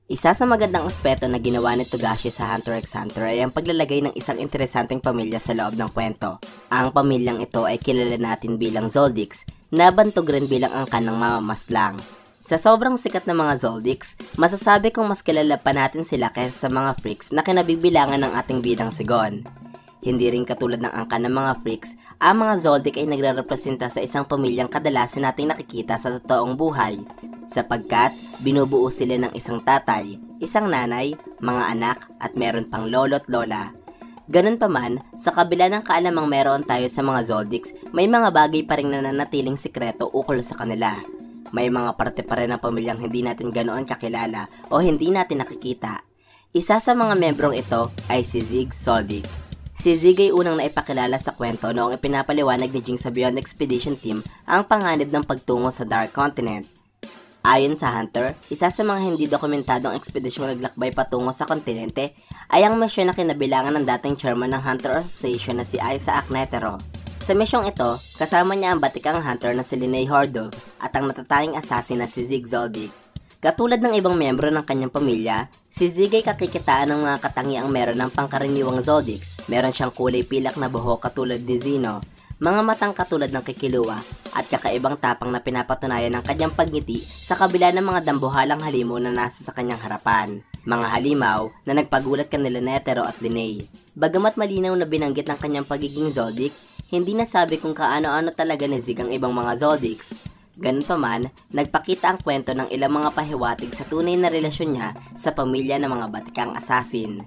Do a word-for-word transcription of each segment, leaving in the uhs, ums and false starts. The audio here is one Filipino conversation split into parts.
Isa sa magandang aspeto na ginawa ni Togashi sa Hunter x Hunter ay ang paglalagay ng isang interesanteng pamilya sa loob ng kwento. Ang pamilyang ito ay kilala natin bilang Zoldyx, na bantog rin bilang angkan ng mamamaslang. Sa sobrang sikat ng mga Zoldyx, masasabi kong mas kilala pa natin sila kaysa sa mga freaks na kinabibilangan ng ating bidang Sigon. Hindi rin katulad ng angkan ng mga freaks, ang mga Zoldyck ay nagre-representa sa isang pamilyang kadalasan nating nakikita sa totoong buhay, sapagkat binubuo sila ng isang tatay, isang nanay, mga anak at meron pang lolo't lola. Ganun pa man, sa kabila ng kaalamang meron tayo sa mga Zoldyx, may mga bagay pa rin nananatiling sikreto ukol sa kanila. May mga parte pa rin ng pamilyang hindi natin ganoon kakilala o hindi natin nakikita. Isa sa mga membrong ito ay si Zig Zoldyck. Si Zig ay unang naipakilala sa kwento noong ipinapaliwanag ni Jing sa Beyond Expedition Team ang panganib ng pagtungo sa Dark Continent. Ayon sa Hunter, isa sa mga hindi dokumentadong ekspedisyong naglakbay patungo sa kontinente ay ang misyon na kinabilangan ng dating chairman ng Hunter Association na si Isaac Netero. Sa misyong ito, kasama niya ang batikang hunter na si Linnea Hordov at ang natatanging assassin na si Zig Zoldyck. Katulad ng ibang miyembro ng kanyang pamilya, si Zig ay kakikitaan ng mga katangiang meron ng pangkaraniwang Zoldyx. Meron siyang kulay pilak na buhok katulad ni Zeno, mga matang katulad ng Kikilua, at kakaibang tapang na pinapatunayan ng kanyang pagngiti sa kabila ng mga dambuhalang halimaw na nasa sa kanyang harapan. Mga halimaw na nagpagulat kanila Netero at Linnea. Bagamat malinaw na binanggit ng kanyang pagiging Zoldyck, hindi nasabi kung kaano-ano talaga ni Zig ang ibang mga Zoldyx. Ganun pa man, nagpakita ang kwento ng ilang mga pahiwatig sa tunay na relasyon niya sa pamilya ng mga batikang assassin.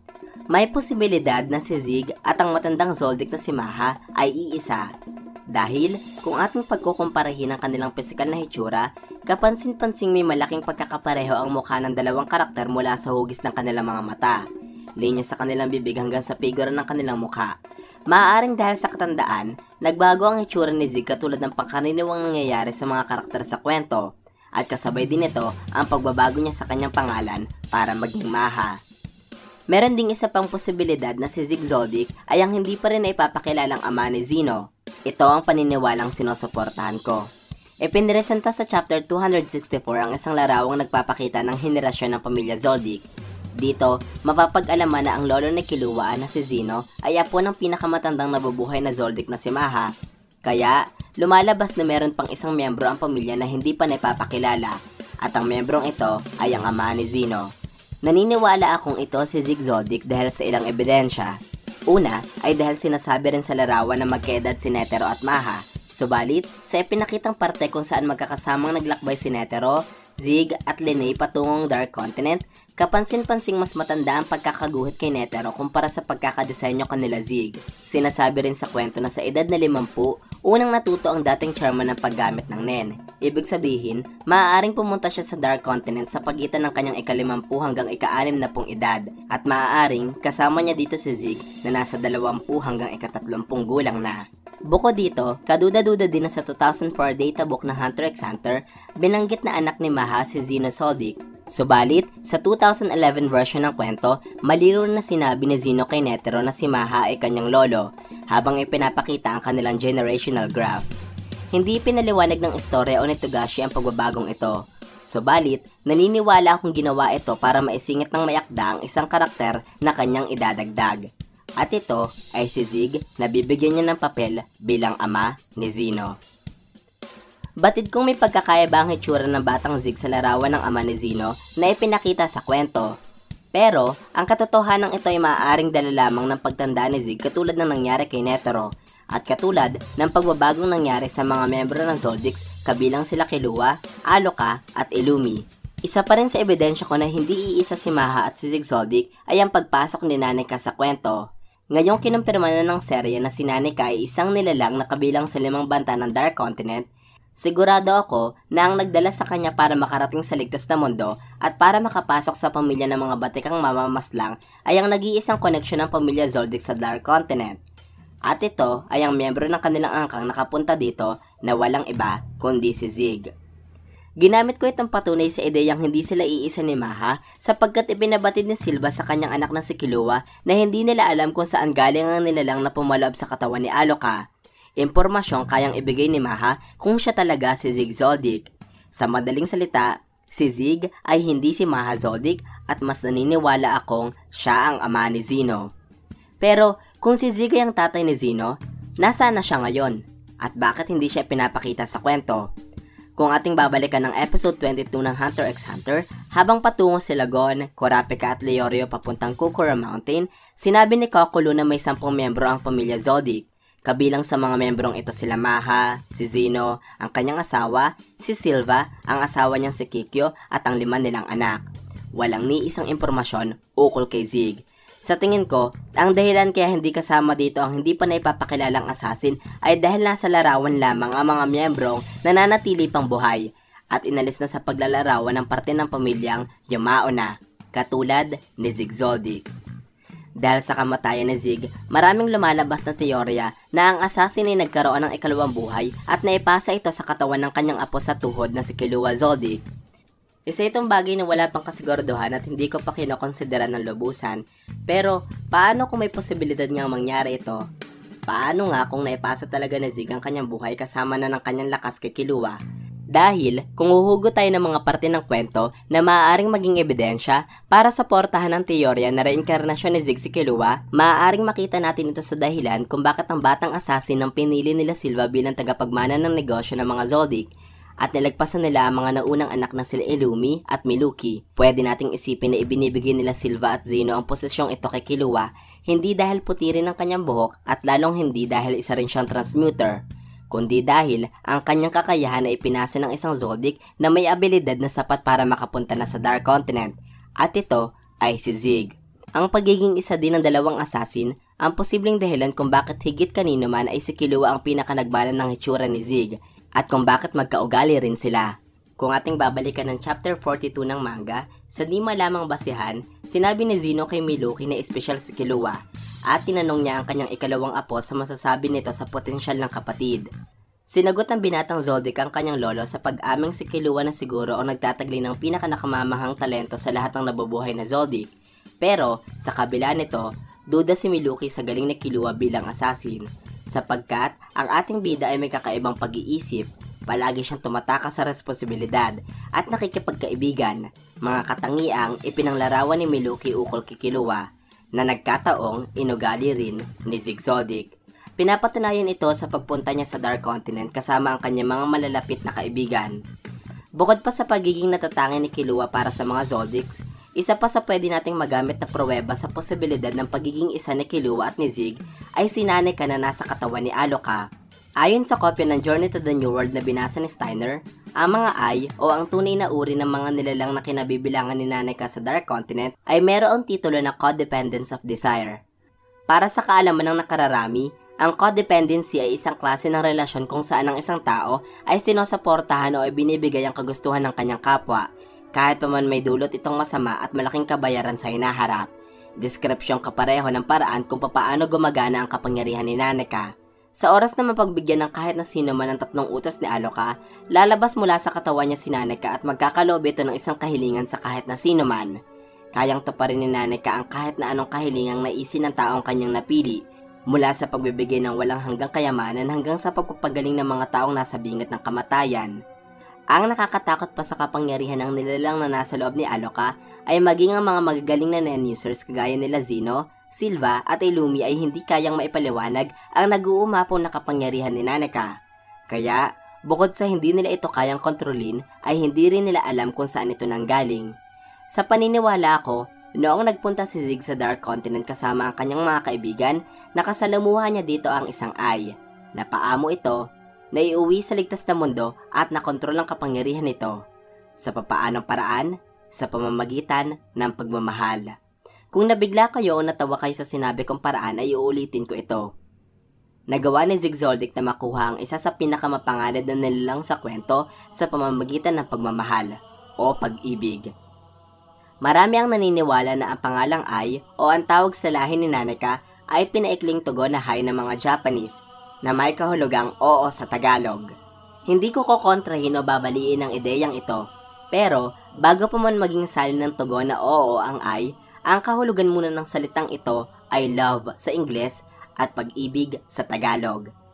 May posibilidad na si Zig at ang matandang Zoldyck na si Maha ay iisa. Dahil kung ating pagkukumparahin ang kanilang pisikal na hitsura, kapansin-pansing may malaking pagkakapareho ang mukha ng dalawang karakter mula sa hugis ng kanilang mga mata, linya sa kanilang bibig hanggang sa figura ng kanilang mukha. Maaaring dahil sa katandaan, nagbago ang itsura ni Zig katulad ng pangkaraniwang nangyayari sa mga karakter sa kwento, at kasabay din ito ang pagbabago niya sa kanyang pangalan para maging Maha. Meron ding isa pang posibilidad na si Zig Zoldyck ay ang hindi pa rin naipapakilalang ama ni Zeno. Ito ang paniniwalang sinusuportahan ko. Ipinresenta sa chapter two sixty-four ang isang larawang nagpapakita ng henerasyon ng pamilya Zoldyck. Dito, mapapag-alaman na ang lolo ni Killua na si Zeno ay apo ng pinakamatandang nabubuhay na Zoldyck na si Maha. Kaya, lumalabas na meron pang isang miyembro ang pamilya na hindi pa naipapakilala, at ang miyembrong ito ay ang ama ni Zeno. Naniniwala akong ito si Zig Zoldyck dahil sa ilang ebidensya. Una ay dahil sinasabi rin sa larawan na magkaedad si Netero at Maha. Subalit, sa ipinakitang parte kung saan magkakasamang naglakbay si Netero, Zig at Linnea patungong Dark Continent, kapansin-pansing mas matanda ang pagkakaguhit kay Netero kumpara sa pagkakadesenyo kanila Zig. Sinasabi rin sa kwento na sa edad na limampu, unang natuto ang dating chairman ng paggamit ng Nen. Ibig sabihin, maaaring pumunta siya sa Dark Continent sa pagitan ng kanyang ikalimampu hanggang ika-anim na pung edad, at maaaring kasama niya dito si Zig na nasa dalawampu hanggang ika-tatlumpung gulang na. Bukod dito, kaduda-duda din na sa two thousand four databook ng Hunter x Hunter, binanggit na anak ni Maha si Zeno Zoldyck. Subalit, sa two thousand eleven version ng kwento, malinaw na sinabi ni Zeno kay Netero na si Maha ay kanyang lolo, habang ipinapakita ang kanilang generational graph. Hindi pinaliwanag ng istorya o ni Togashi ang pagbabagong ito. Subalit, naniniwala akong ginawa ito para maisingit ng mayakda ang isang karakter na kanyang idadagdag. At ito ay si Zig na bibigyan niya ng papel bilang ama ni Zeno. Batid kong may pagkakaiba ang hitsura ng batang Zig sa larawan ng ama ni Zeno na ipinakita sa kwento. Pero, ang katotohanan ito ay maaaring dala lamang ng pagtanda ni Zig katulad ng nangyari kay Netero, at katulad ng pagbabagong nangyari sa mga membro ng Zoldyx kabilang sila Killua, Aloka at Illumi. Isa pa rin sa ebidensya ko na hindi iisa si Maha at si Zig Zoldyck ay ang pagpasok ni Nanika sa kwento. Ngayong kinumpirma na ng serye na si Nanika ay isang nilalang na kabilang sa limang banta ng Dark Continent, sigurado ako na ang nagdala sa kanya para makarating sa ligtas na mundo at para makapasok sa pamilya ng mga batikang mamamaslang ay ang nag-iisang koneksyon ng pamilya Zoldyck sa Dark Continent. At ito ay ang miyembro ng kanilang angkang nakapunta dito na walang iba kundi si Zig. Ginamit ko itong patunay sa ideyang hindi sila iisa ni Maha sapagkat ipinabatid ni Silva sa kanyang anak na si Killua na hindi nila alam kung saan galing ang nilalang na pumaloob sa katawan ni Aloka. Impormasyong kayang ibigay ni Maha kung siya talaga si Zig Zoldyck. Sa madaling salita, Si Zig ay hindi si Maha Zoldyck at mas naniniwala akong siya ang ama ni Zeno. Pero kung si Zig ay ang tatay ni Zeno, nasaan na siya ngayon? At bakit hindi siya pinapakita sa kwento? Kung ating babalikan ng episode twenty-two ng Hunter x Hunter, habang patungo sila Gon, Kurapika at Leorio papuntang Kukura Mountain, sinabi ni Kokolo na may sampung miyembro ang pamilya Zoldyck. Kabilang sa mga membrong ito sila Maha, si Zeno, ang kanyang asawa, si Silva, ang asawa niyang si Kikyo at ang lima nilang anak. Walang ni isang impormasyon ukol kay Zig. Sa tingin ko, ang dahilan kaya hindi kasama dito ang hindi pa naipapakilalang assassin ay dahil nasa larawan lamang ang mga miyembrong nananatili pang buhay at inalis na sa paglalarawan ng parte ng pamilyang yumao na, katulad ni Zig Zoldyck. Dahil sa kamatayan ni Zig, maraming lumalabas na teorya na ang assassin ay nagkaroon ng ikalawang buhay at naipasa ito sa katawan ng kanyang apo sa tuhod na si Killua Zoldyck. Isa itong bagay na wala pang kasiguraduhan at hindi ko pa kinokonsidera ng lubusan. Pero, paano kung may posibilidad ngang mangyari ito? Paano nga kung naipasa talaga ni Zig ang kanyang buhay kasama na ng kanyang lakas kay Killua? Dahil, kung uhugot tayo ng mga parte ng kwento na maaaring maging ebidensya para suportahan ang teorya na reinkarnasyon ni Zig si Killua, maaaring makita natin ito sa dahilan kung bakit ang batang assassin ang pinili nila Silva bilang tagapagmana ng negosyo ng mga Zoldyck. At nilagpasan nila ang mga naunang anak na sila Illumi at Miluki. Pwede nating isipin na ibinibigay nila Silva at Zeno ang posisyong ito kay Killua, hindi dahil puti rin ang kanyang buhok at lalong hindi dahil isa rin siyang transmuter, kundi dahil ang kanyang kakayahan ay ipinasa ng isang Zoldyck na may abilidad na sapat para makapunta na sa Dark Continent, at ito ay si Zig. Ang pagiging isa din ng dalawang assassin ang posibleng dahilan kung bakit higit kanino man ay si Killua ang pinakanagbala ng hitsura ni Zig, at kung bakit magkaugali rin sila. Kung ating babalikan ng chapter forty-two ng manga, sa di malamang basihan, sinabi ni Zeno kay Miluki na espesyal si Killua, at tinanong niya ang kanyang ikalawang apo sa masasabi nito sa potensyal ng kapatid. Sinagot ng binatang Zoldyck ang kanyang lolo sa pag-aming si Killua na siguro ang nagtatagli ng pinakanakamamahang talento sa lahat ng nabubuhay na Zoldyck. Pero, sa kabila nito, duda si Miluki sa galing ni Killua bilang assassin. Sapagkat ang ating bida ay may kakaibang pag-iisip, palagi siyang tumataka sa responsibilidad at nakikipagkaibigan, mga katangiang ipinanglarawan ni Miluki ukol kay Killua, na nagkataong inugali rin ni Zig Zoldyck. Pinapatunayan ito sa pagpunta niya sa Dark Continent kasama ang kanyang mga malalapit na kaibigan. Bukod pa sa pagiging natatangi ni Killua para sa mga Zoldicks, isa pa sa pwede nating magamit na pruweba sa posibilidad ng pagiging isa ni Killua at ni Zig ay si Naneka na nasa katawan ni Aloka. Ayon sa kopya ng Journey to the New World na binasa ni Steiner, ang mga Ai o ang tunay na uri ng mga nilalang na kinabibilangan ni Naneka sa Dark Continent ay mayroong titulo na Codependence of Desire. Para sa kaalaman ng nakararami, ang codependency ay isang klase ng relasyon kung saan ang isang tao ay sinusuportahan o ay binibigay ang kagustuhan ng kanyang kapwa, kahit pa man may dulot itong masama at malaking kabayaran sa hinaharap. Deskripsyong kapareho ng paraan kung papaano gumagana ang kapangyarihan ni Naneka. Sa oras na mapagbigyan ng kahit na sino man ang tatlong utos ni Aloka, lalabas mula sa katawan niya si Naneka at magkakaloob ito ng isang kahilingan sa kahit na sino man. Kayang tuparin ni Naneka ang kahit na anong kahilingang naisin ng taong kanyang napili, mula sa pagbibigay ng walang hanggang kayamanan hanggang sa pagpapagaling ng mga taong nasa bingit ng kamatayan. Ang nakakatakot pa sa kapangyarihan ng nilalang na nasa loob ni Aloka ay maging ang mga magagaling na nen-users kagaya nila Zeno, Silva at Illumi ay hindi kayang maipaliwanag ang nag-uumapaw na kapangyarihan ni Naneka. Kaya, bukod sa hindi nila ito kayang kontrolin, ay hindi rin nila alam kung saan ito nanggaling. Sa paniniwala ko, noong nagpunta si Zig sa Dark Continent kasama ang kanyang mga kaibigan, nakasalamuha niya dito ang isang Ai. Napaamo ito, naiuwi sa ligtas na mundo at nakontrol ang kapangyarihan nito. Sa papaanong paraan? Sa pamamagitan ng pagmamahal. Kung nabigla kayo o natawa kayo sa sinabi kong paraan ay uulitin ko ito. Nagawa ni Zig Zoldyck na makuha ang isa sa pinakamapanganib na nilalang sa kwento sa pamamagitan ng pagmamahal o pag-ibig. Marami ang naniniwala na ang pangalang Ai o ang tawag sa lahi ni Naneka ay pinaikling tugon na hay ng mga Japanese na may kahulugang oo sa Tagalog. Hindi ko kokontrahin o babaliin ang ideyang ito, pero bago pa man maging salin ng tugon na oo ang Ai, ang kahulugan muna ng salitang ito ay love sa Ingles at pag-ibig sa Tagalog.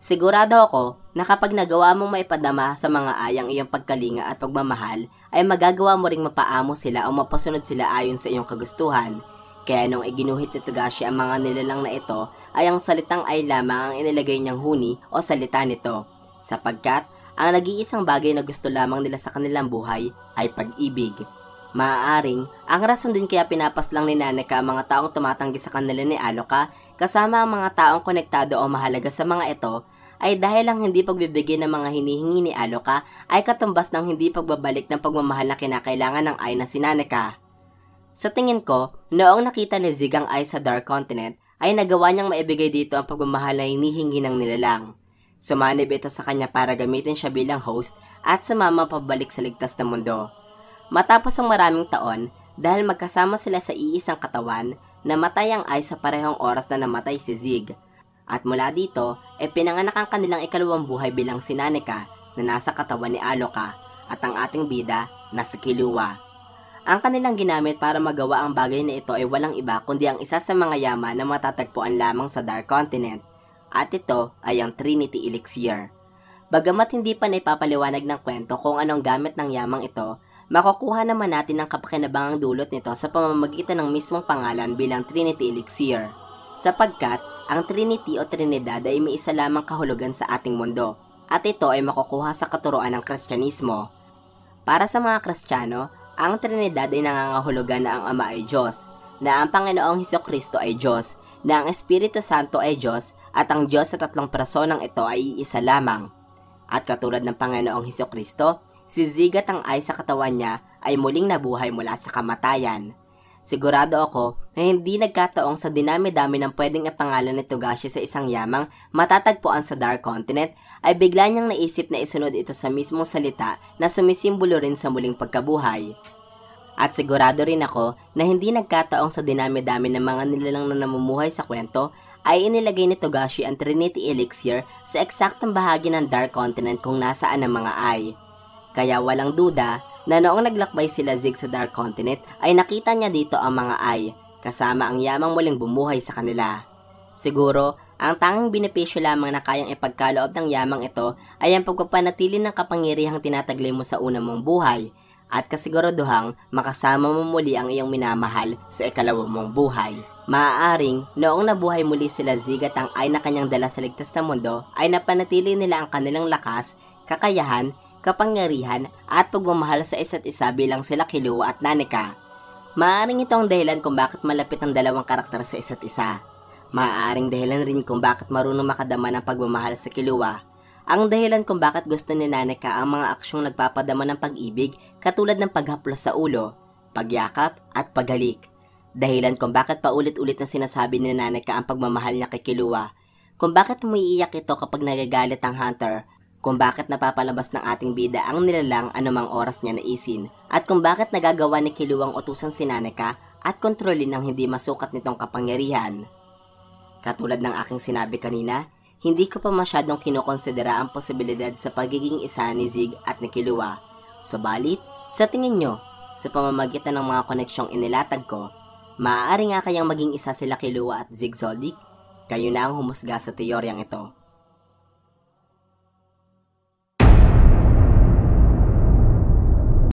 Sigurado ako na kapag nagawa mong maipadama sa mga ayang iyong pagkalinga at pagmamahal, ay magagawa mo ring mapaamo sila o mapasunod sila ayon sa iyong kagustuhan. Kaya nung iginuhit ni Togashi ang mga nilalang na ito, ay ang salitang ay lamang ang inilagay niyang huni o salita nito. Sapagkat, ang nag-iisang bagay na gusto lamang nila sa kanilang buhay ay pag-ibig. Maaaring, ang rason din kaya pinapaslang ni Naneka ang mga taong tumatanggi sa kanila ni Aloka, kasama ang mga taong konektado o mahalaga sa mga ito, ay dahil ang hindi pagbibigay ng mga hinihingi ni Aloka ay katumbas ng hindi pagbabalik ng pagmamahal na kinakailangan ng Ai na si Naneka. Sa tingin ko, noong nakita ni Zig ang Ai sa Dark Continent, ay nagawa niyang maibigay dito ang pagmamahal na hinihingi ng nilalang. Sumanib ito sa kanya para gamitin siya bilang host at sumama pabalik sa ligtas na mundo. Matapos ang maraming taon, dahil magkasama sila sa iisang katawan, namatay ang Ai sa parehong oras na namatay si Zig. At mula dito, e pinanganak ang kanilang ikalawang buhay bilang si Naneka na nasa katawan ni Aloka at ang ating bida na si Killua. Ang kanilang ginamit para magawa ang bagay na ito ay walang iba kundi ang isa sa mga yaman na matatagpuan lamang sa Dark Continent. At ito ay ang Trinity Elixir. Bagamat hindi pa naipapaliwanag ng kwento kung anong gamit ng yamang ito, makukuha naman natin ang kapakinabangang dulot nito sa pamamagitan ng mismong pangalan bilang Trinity Elixir. Sapagkat, ang Trinity o Trinidad ay may isa lamang kahulugan sa ating mundo, at ito ay makukuha sa katuruan ng Kristyanismo. Para sa mga Kristiyano, ang Trinidad ay nangangahulugan na ang Ama ay Diyos, na ang Panginoong Hesukristo ay Diyos, na ang Espiritu Santo ay Diyos, at ang Diyos sa tatlong personang ito ay iisa lamang. At katulad ng Panginoong Hesukristo, si Zig at ang Ai sa katawan niya ay muling nabuhay mula sa kamatayan. Sigurado ako na hindi nagkataong sa dinami-dami ng pwedeng ipangalan ni Togashi sa isang yamang matatagpuan sa Dark Continent ay bigla niyang naisip na isunod ito sa mismong salita na sumisimbolo rin sa muling pagkabuhay. At sigurado rin ako na hindi nagkataong sa dinami-dami ng mga nilalang na namumuhay sa kwento ay inilagay ni Togashi ang Trinity Elixir sa eksaktong bahagi ng Dark Continent kung nasaan ang mga Ai. Kaya walang duda na noong naglakbay sila Zig sa Dark Continent ay nakita niya dito ang mga Ai, kasama ang yamang muling bumuhay sa kanila. Siguro, ang tanging benepisyo lamang na kayang ipagkaloob ng yamang ito ay ang pagpapanatili ng kapangyarihang tinataglay mo sa unang mong buhay, at kasiguraduhang makasama mo muli ang iyong minamahal sa ikalawang mong buhay. Maaaring, noong nabuhay muli sila Zig at ang Ai na kanyang dala sa ligtas na mundo, ay napanatili nila ang kanilang lakas, kakayahan, kapangyarihan at pagmamahal sa isa't isa bilang sila Killua at Naneka. Maaaring ito ang dahilan kung bakit malapit ang dalawang karakter sa isa't isa. Maaaring dahilan rin kung bakit marunong makadama ng pagmamahal sa Killua. Ang dahilan kung bakit gusto ni Naneka ang mga aksyong nagpapadama ng pag-ibig katulad ng paghaplos sa ulo, pagyakap at paghalik. Dahilan kung bakit paulit-ulit na sinasabi ni Naneka ang pagmamahal niya kay Killua. Kung bakit umiiyak ito kapag nagagalit ang hunter. Kung bakit napapalabas ng ating bida ang nilalang anumang oras niya naisin, at kung bakit nagagawa ni Killua ang utusan si Naneka at kontrolin ang hindi masukat nitong kapangyarihan. Katulad ng aking sinabi kanina, hindi ko pa masyadong kinokonsidera ang posibilidad sa pagiging isa ni Zig at ni Killua. Subalit, sa tingin nyo, sa pamamagitan ng mga koneksyong inilatag ko, maaari nga kayang maging isa sila Killua at Zig Zoldyck? Kayo na ang humusga sa teoryang ito.